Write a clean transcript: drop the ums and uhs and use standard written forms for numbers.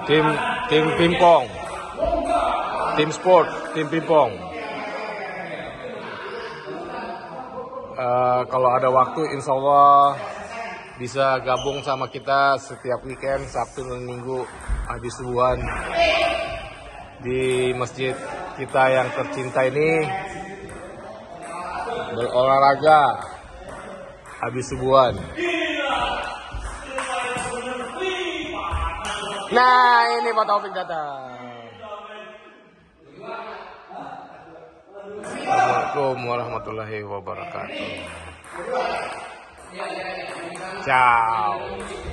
tim pingpong, tim sport, tim pingpong. Kalau ada waktu, insya Allah bisa gabung sama kita setiap weekend, Sabtu dan Minggu habis subuhan di masjid kita yang tercinta ini, berolahraga habis subuhan. Nah, ini Pak Taufik datang. Assalamualaikum warahmatullahi wabarakatuh. Ciao.